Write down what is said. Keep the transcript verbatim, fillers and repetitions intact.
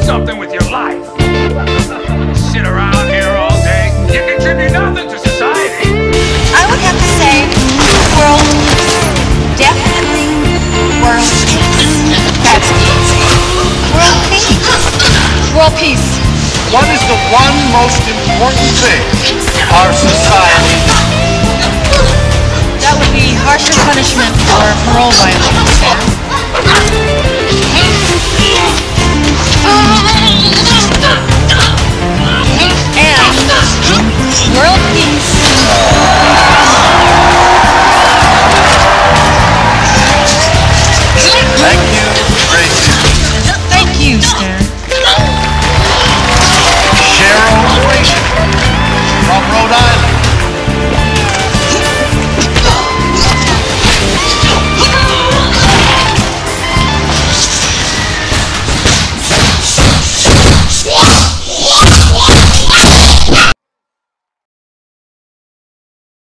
something with your life. Sit around here all day. You contribute nothing to society. I would have to say world, definitely world peace. That's easy. World peace. World peace. What is the one most important thing our society needs? That would be harsher punishment for parole violations.